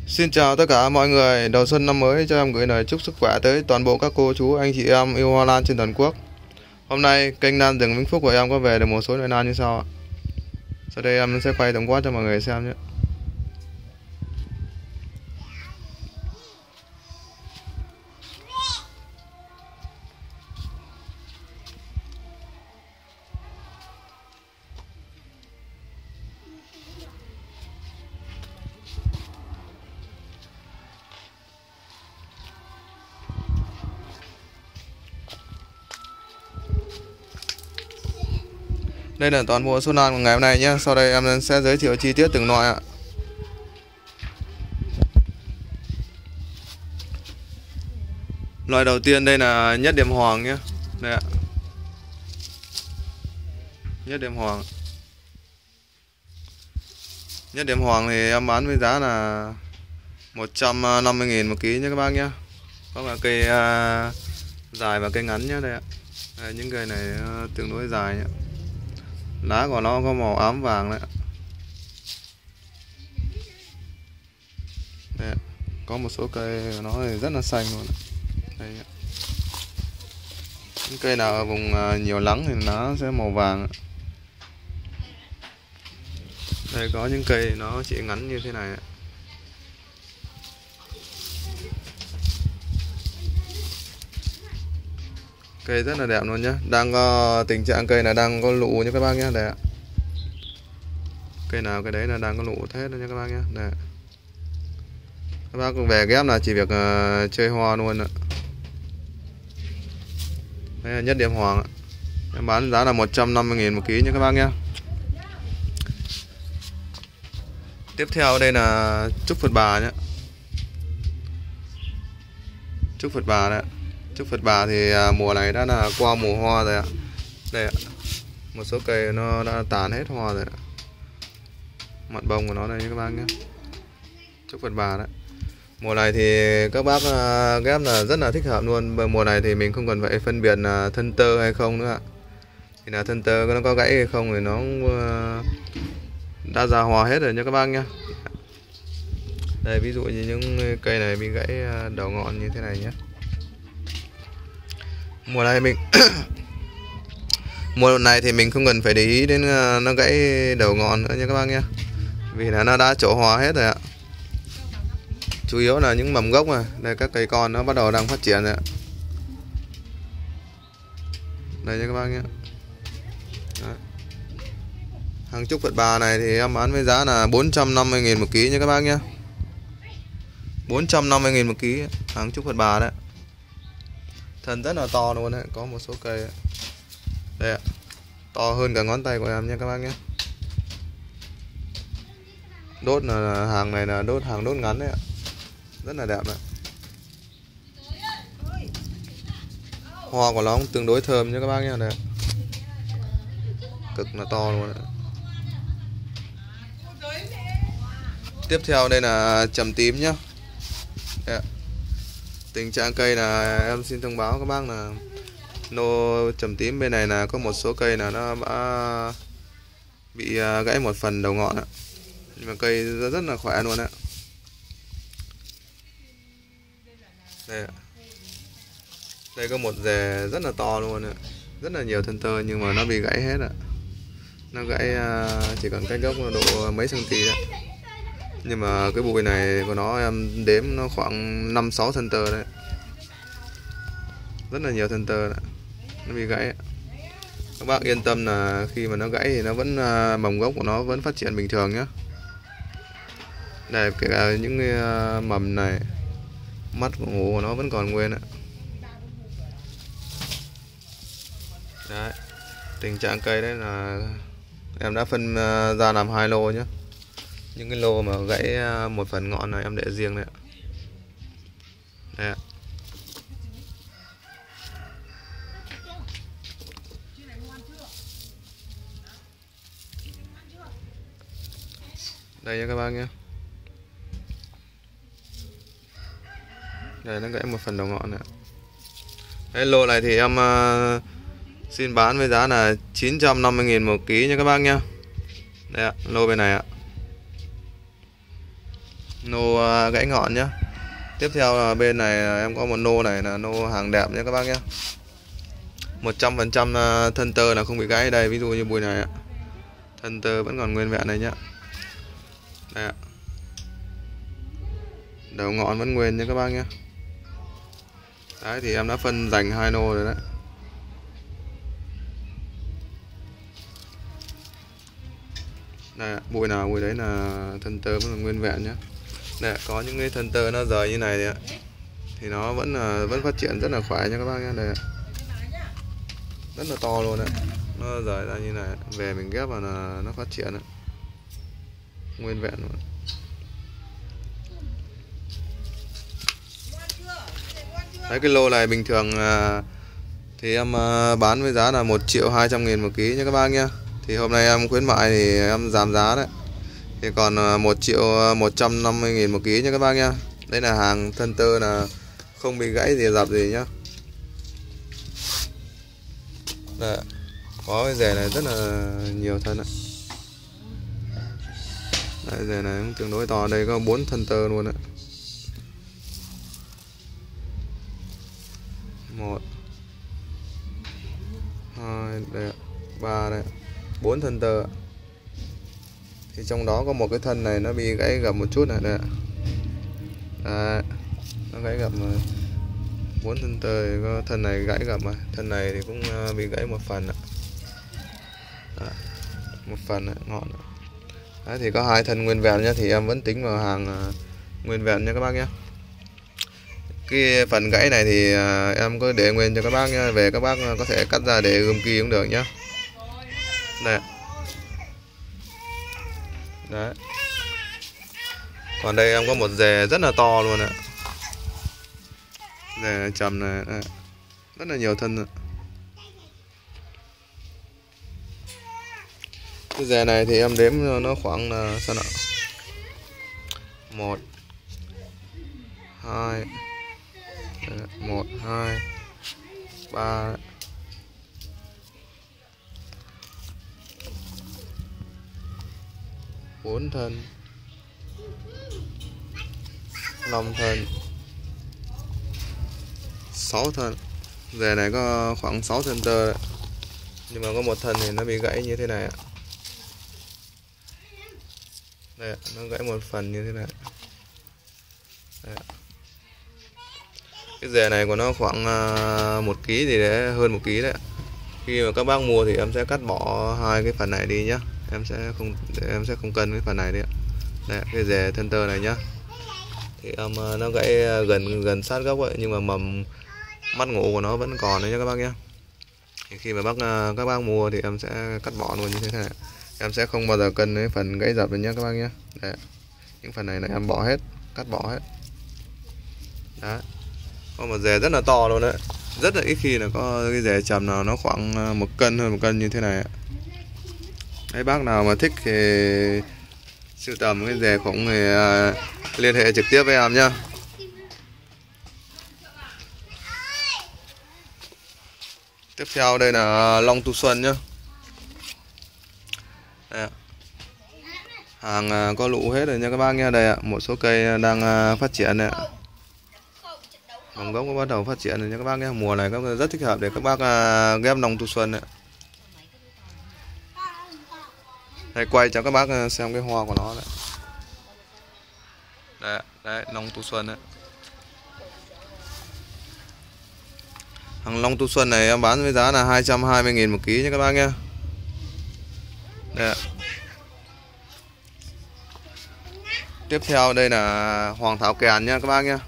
Xin chào tất cả mọi người, đầu xuân năm mới cho em gửi lời chúc sức khỏe tới toàn bộ các cô chú, anh chị em yêu hoa lan trên toàn quốc. Hôm nay kênh Lan Rừng Vĩnh Phúc của em có về được một số loại lan như sau ạ. Sau đây em sẽ quay tổng quát cho mọi người xem nhé. Đây là toàn bộ số lan của ngày hôm nay nhé. Sau đây em sẽ giới thiệu chi tiết từng loại ạ. Loại đầu tiên đây là nhất điểm hoàng nhé. Đây ạ. Nhất điểm hoàng. Nhất điểm hoàng thì em bán với giá là 150.000 một ký nhé các bác nhé. Có là cây dài và cây ngắn nhé đây ạ. Đây, những cây này tương đối dài nhé. Lá của nó có màu ám vàng đấy. Đây, có một số cây nó thì rất là xanh luôn. Đây. Những cây nào ở vùng nhiều nắng thì nó sẽ màu vàng. Đây có những cây nó chỉ ngắn như thế này. Cây rất là đẹp luôn nhé. Đang có tình trạng cây là đang có lụ nha các bác nhé. Đây ạ. Cây nào cái đấy là đang có lụ hết đó nha các bác nhé. Đây. Các bác về ghép là chỉ việc chơi hoa luôn ạ. Đây là nhất điểm hoàng ạ. Em bán giá là 150.000 một ký nha các bác nhé. Tiếp theo đây là trúc Phật Bà nhé. Trúc Phật Bà đấy. Trúc Phật Bà thì mùa này đã là qua mùa hoa rồi ạ. Đây ạ. Một số cây nó đã tàn hết hoa rồi ạ. Mặt bông của nó đây các bác nhé. Trúc Phật Bà đấy. Mùa này thì các bác ghép là rất là thích hợp luôn. Mùa này thì mình không cần phải phân biệt là thân tơ hay không nữa ạ. Thì là thân tơ nó có gãy hay không thì nó đã ra hoa hết rồi nha các bác nhé. Đây ví dụ như những cây này bị gãy đầu ngọn như thế này nhé. Mùa này mình mùa này thì mình không cần phải để ý đến nó gãy đầu ngọn nữa nha các bác nhé. Vì là nó đã trổ hoa hết rồi ạ. Chủ yếu là những mầm gốc này. Đây các cây con nó bắt đầu đang phát triển rồi ạ. Đây nha các bác nhé. Đấy. Hàng trúc Phật Bà này thì em bán với giá là 450.000 một ký nha các bác nhé. 450.000 một ký hàng trúc Phật Bà đấy. Thân rất là to luôn đấy. Có một số cây đấy. Đây ạ. To hơn cả ngón tay của em nha các bác nhé. Đốt là hàng này là hàng đốt ngắn đấy ạ. Rất là đẹp đấy. Hoa của nó cũng tương đối thơm nha các bác nhé. Đây. Cực là to luôn đấy. Tiếp theo đây là trầm tím nhá. Đây. Tình trạng cây là em xin thông báo các bác là nô trầm tím bên này là có một số cây là nó đã bị gãy một phần đầu ngọn ạ. Nhưng mà cây rất là khỏe luôn ạ. Đây ạ. Đây có một rễ rất là to luôn ạ. Rất là nhiều thân tơ nhưng mà nó bị gãy hết ạ. Nó gãy chỉ còn cách gốc độ mấy cm đấy. Nhưng mà cái bụi này của nó em đếm nó khoảng 5-6 thân tơ đấy. Rất là nhiều thân tơ đấy. Nó bị gãy. Các bác yên tâm là khi mà nó gãy thì nó vẫn mầm gốc của nó vẫn phát triển bình thường nhé. Đây kể cả những cái mầm này, mắt của ngủ của nó vẫn còn nguyên ạ. Đấy. Tình trạng cây đấy là em đã phân ra làm 2 lô nhé. Những cái lô mà gãy một phần ngọn này em để riêng đấy ạ. Đây ạ. Đây nha các bác nhé. Đây nó gãy một phần đầu ngọn này. Cái lô này thì em xin bán với giá là 950.000 một ký nha các bác nhé. Đây ạ, lô bên này ạ. Nô gãy ngọn nhá. Tiếp theo là bên này em có một nô này là nô hàng đẹp nhé các bác nhé. 100% thân tơ là không bị gãy. Đây ví dụ như bùi này ạ, thân tơ vẫn còn nguyên vẹn này nhá. Đây ạ, đầu ngọn vẫn nguyên nha các bác nhé. Đấy thì em đã phân dành hai nô rồi đấy. Đây ạ, bùi nào bùi đấy là thân tơ vẫn còn nguyên vẹn nhé. Đây, có những cái thân tơ nó rời như này đấy ạ, thì nó vẫn phát triển rất là khỏe nha các bác nhé. Đây ạ, rất là to luôn đấy, nó rời ra như này, về mình ghép vào là nó phát triển đấy, nguyên vẹn luôn. Đấy, cái lô này bình thường thì em bán với giá là 1.200.000 một ký nha các bác nhé. Thì hôm nay em khuyến mại thì em giảm giá đấy, thì còn 1.150.000 một ký nha các bác nhé. Đây là hàng thân tơ là không bị gãy gì dập gì nhá. Đây, có cái rẻ này rất là nhiều thân ạ. Đây, rẻ này cũng tương đối to, đây có 4 thân tơ luôn ạ. 1 2 đây, 3 đây, 4 thân tơ. Thì trong đó có một cái thân này nó bị gãy gập một chút này đây. Đấy, nó gãy gập mà 4 thân tơ thì có thân này gãy gập mà thân này thì cũng bị gãy một phần ạ. Đấy, một phần ạ, ngọn ạ. Đấy, thì có 2 thân nguyên vẹn nhá, thì em vẫn tính vào hàng nguyên vẹn nha các bác nhé. Cái phần gãy này thì em có để nguyên cho các bác nhé, về các bác có thể cắt ra để gom ki cũng được nhá. Đây. Đấy. Còn đây em có một rè rất là to luôn ạ. Rè trầm này, đấy, rất là nhiều thân rồi. Cái rè này thì em đếm nó khoảng là sao nào? 1 2 1 2 3 4 thân, 5 thân, 6 thân. Rè này có khoảng 6 thân tơ đấy. Nhưng mà có một thân thì nó bị gãy như thế này ạ. Đây, nó gãy một phần như thế này. Đây. Cái rè này của nó khoảng 1 kg thì đấy, hơn 1 kg đấy. Khi mà các bác mua thì em sẽ cắt bỏ hai cái phần này đi nhá. Em sẽ không cân cái phần này đi ạ. Đây, cái rè thân tơ này nhá. Thì nó gãy gần sát gốc ấy, nhưng mà mầm mắt ngủ của nó vẫn còn đấy nhá các bác nhé. Thì khi mà các bác mua thì em sẽ cắt bỏ luôn như thế này. Em sẽ không bao giờ cân cái phần gãy dập được nhé các bác nhé. Đấy, những phần này là em bỏ hết, cắt bỏ hết. Đấy, có một rè rất là to luôn đấy, rất là ít khi là có cái rè trầm nào nó khoảng 1 cân, hơn 1 cân như thế này. Đấy, bác nào mà thích thì sưu tầm cái rè khủng thì liên hệ trực tiếp với em nhá. Tiếp theo đây là long tu xuân nhá. Đây, hàng có lụ hết rồi nha các bác nha. Đây ạ, một số cây đang phát triển này ạ. Mầm gốc có bắt đầu phát triển rồi nha các bác nhé. Mùa này các rất thích hợp để các bác ghép long tu xuân này. Đây, quay cho các bác xem cái hoa của nó đấy. Đấy, đấy, long tu xuân đấy. Hàng long tu xuân này em bán với giá là 220.000 một ký nha các bác nhé. Đây ạ. Tiếp theo đây là hoàng thảo kèn nha các bác nhé.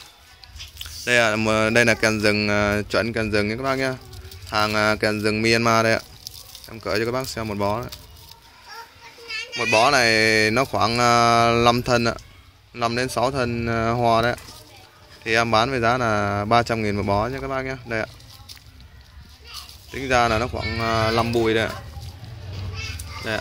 Đây là kèn rừng chuẩn kèn rừng nha các bác nhé. Hàng kèn rừng Myanmar đây ạ. Em cởi cho các bác xem một bó đấy. Một bó này nó khoảng 5 thân ạ, 5 đến 6 thân hoa đấy. Thì em bán với giá là 300.000 một bó nhé các bác nhé. Đây ạ. Tính ra là nó khoảng 5 bụi đây ạ. Đây ạ.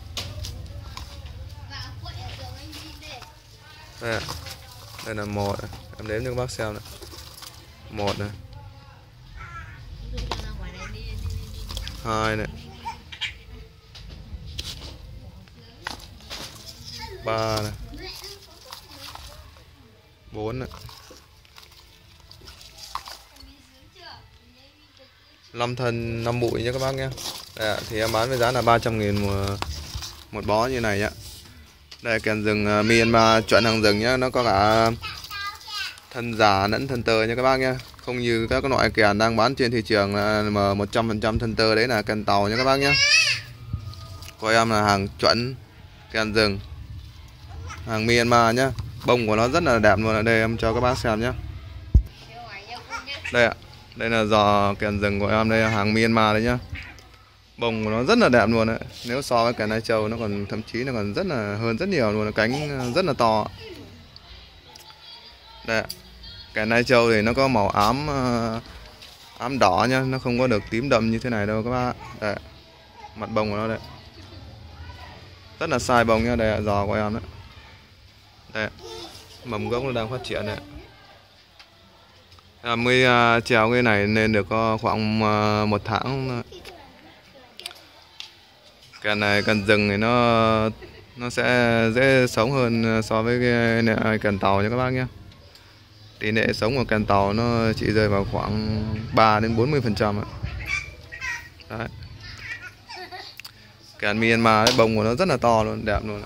Đây ạ. Đây là 1, em đếm cho các bác xem này. 1 này, 2 này, 3 này, 4 này. Lâm thân 5 bụi nhé các bác nhé. Đây, thì em bán với giá là 300.000 một bó như này nhá. Đây kèn rừng Myanmar chuẩn hàng rừng nhá, nó có cả thân già lẫn thân tơ nha các bác nhé. Không như các loại kèn đang bán trên thị trường là 100% thân tơ, đấy là kèn tàu nha các bác nhé. Của em là hàng chuẩn kèn rừng, hàng Myanmar nhá. Bông của nó rất là đẹp luôn. Ở đây em cho các bác xem nhé. Đây ạ, đây là giò kèn rừng của em, đây là hàng Myanmar đấy nhá. Bông của nó rất là đẹp luôn đấy. Nếu so với kèn Lai Châu nó còn thậm chí nó còn rất là hơn rất nhiều luôn, cánh rất là to. Đây, kèn Lai Châu thì nó có màu ám đỏ nhá, nó không có được tím đậm như thế này đâu các bác. Đây, mặt bông của nó đây, rất là sai bông nhá. Đây là giò của em đấy. Đây, mầm gốc nó đang phát triển này. Mới trèo cái này nên được có khoảng 1 tháng. Kèn này kèn rừng thì nó sẽ dễ sống hơn so với cái kèn tàu nha các bác nhé. Tỷ lệ sống của kèn tàu nó chỉ rơi vào khoảng 3 đến 40% ạ. Đấy. Kèn Myanmar bông của nó rất là to luôn, đẹp luôn.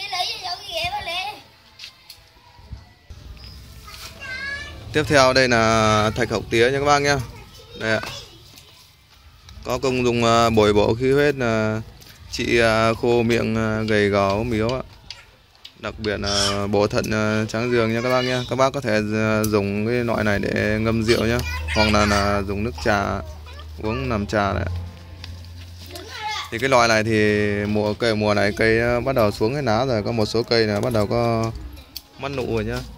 Tiếp theo đây là thạch hộc tía nha các bác nhé. Đây ạ. Có công dụng bồi bổ khí huyết, trị khô miệng, gầy gò ốm yếu ạ. Đặc biệt là bổ thận tráng dương nha các bác nhé. Các bác có thể dùng cái loại này để ngâm rượu nhé, hoặc là dùng nước trà uống làm trà này. Thì cái loại này thì mùa này cây bắt đầu xuống cái lá rồi, có một số cây là bắt đầu có mắt nụ rồi nhá.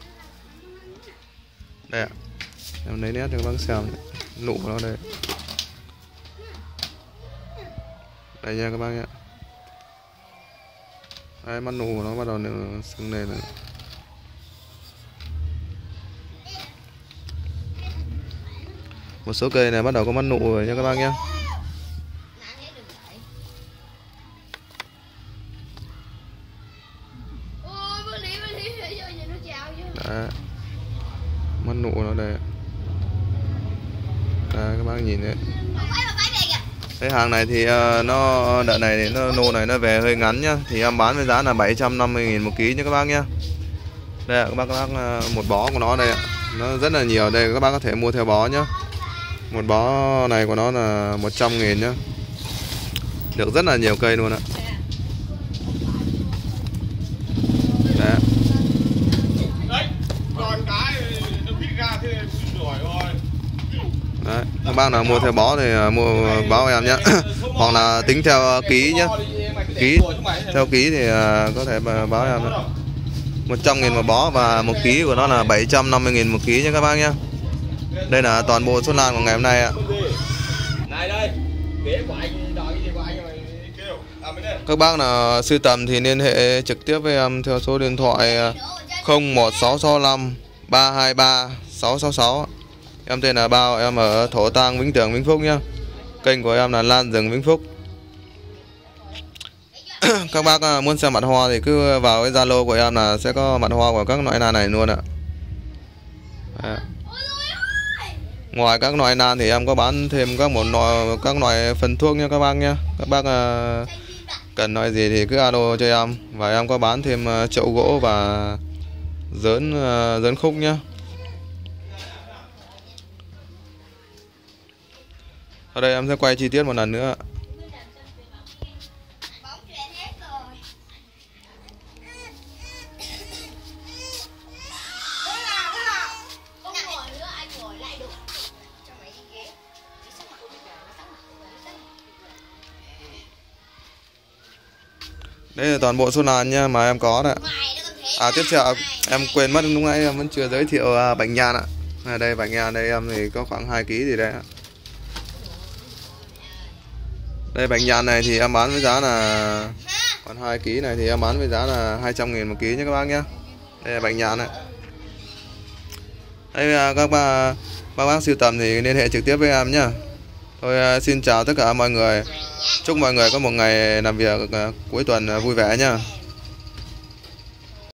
Đây ạ, em lấy nét cho các bác xem nụ của nó đây. Đây nha các bác nhé. Đây, mắt nụ của nó bắt đầu sưng lên này. Một số cây này bắt đầu có mắt nụ rồi nha các bác nhé. Đấy, mắt nụ nó đây. Đây, các bác nhìn đấy. Cái hàng này thì nó đợt này thì nô này nó về hơi ngắn nhá, thì em bán với giá là 750.000 một ký nha các bác nhá. Đây ạ, các bác một bó của nó đây ạ, nó rất là nhiều. Đây các bác có thể mua theo bó nhá. Một bó này của nó là 100.000 nhá, được rất là nhiều cây luôn ạ. Đấy. Đấy, các bác nào mua theo bó thì mua báo em nhé. Hoặc là tính theo ký nhé. Theo ký thì có thể báo em 100.000 một bó, và một ký của nó là 750.000 một ký nhé các bác nhé. Đây là toàn bộ số lan của ngày hôm nay ạ. Các bác nào sưu tầm thì liên hệ trực tiếp với em theo số điện thoại 01665 323 666. Em tên là Bao, em ở Thổ Tang, Vĩnh Tường, Vĩnh Phúc nhá. Kênh của em là Lan Rừng Vĩnh Phúc. Các bác muốn xem mặt hoa thì cứ vào cái Zalo của em là sẽ có mặt hoa của các loại lan này luôn ạ. Đấy. Ngoài các loại lan thì em có bán thêm các loại phần thuốc nha các bác nhé. Các bác cần loại gì thì cứ alo cho em, và em có bán thêm chậu gỗ và dớn khúc nhá. Ở đây em sẽ quay chi tiết một lần nữa. Đây là toàn bộ số lan nha mà em có đấy. Tiếp theo em quên mất lúc nãy em vẫn chưa giới thiệu bạch nhan ạ. Đây bạch nhan đây em thì có khoảng 2 kg gì đây ạ. Đây bạch nhan này thì em bán với giá là, còn 2 kg này thì em bán với giá là 200.000 một ký nhé các bác nhé. Đây là bạch nhan này. Đây các bác sưu tầm thì liên hệ trực tiếp với em nhé. Tôi xin chào tất cả mọi người. Chúc mọi người có một ngày làm việc cuối tuần vui vẻ nhé.